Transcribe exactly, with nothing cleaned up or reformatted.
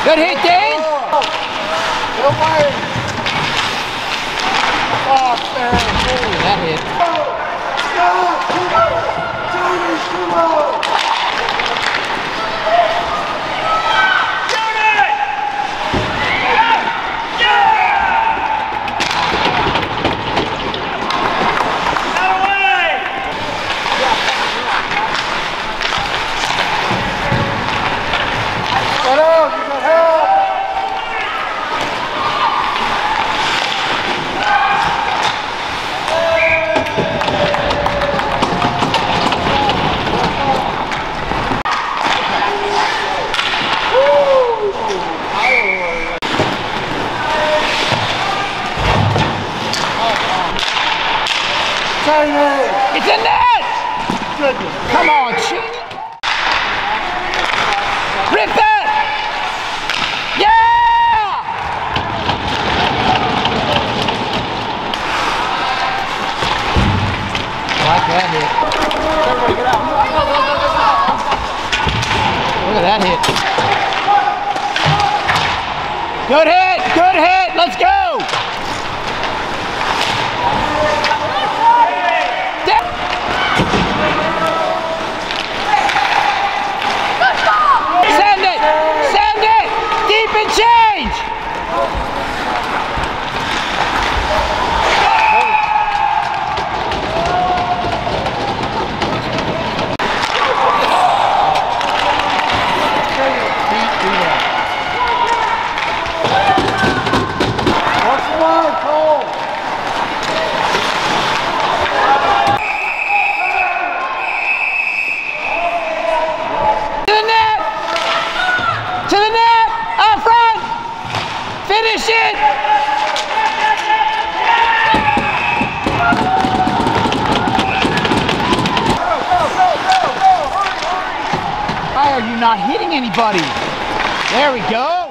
Good hit, Dane. Go away. Oh, man. Ooh, that hit. Go! Go! Tony, come on! It's a net! Goodness. Come on, Cheney. Rip that! Yeah! I like that hit. Everybody get out. Go, go, go, go, go. Look at that hit. Good hit! Good hit! Let's go! Send it! Send it! Deep and change! What's the line, Cole? To the net! Up front! Finish it! Why are you not hitting anybody? There we go!